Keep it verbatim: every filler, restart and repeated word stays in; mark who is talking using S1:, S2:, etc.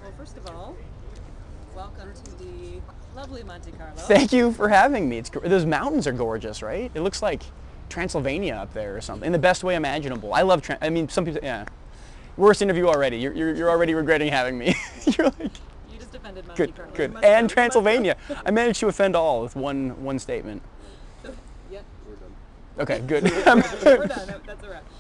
S1: Well, first of all, welcome to the lovely Monte Carlo.
S2: Thank you for having me. It's, those mountains are gorgeous, right? It looks like Transylvania up there or something, in the best way imaginable. I love, Tran I mean, some people, yeah. Worst interview already. You're, you're, you're already regretting having me. You're like,
S1: you just offended Monte
S2: good,
S1: Carlo.
S2: good.
S1: Must
S2: And
S1: go.
S2: Transylvania. I managed to offend all with one, one statement.
S1: Yeah.
S2: Okay, good.
S1: We're done. We're done. That's a wrap.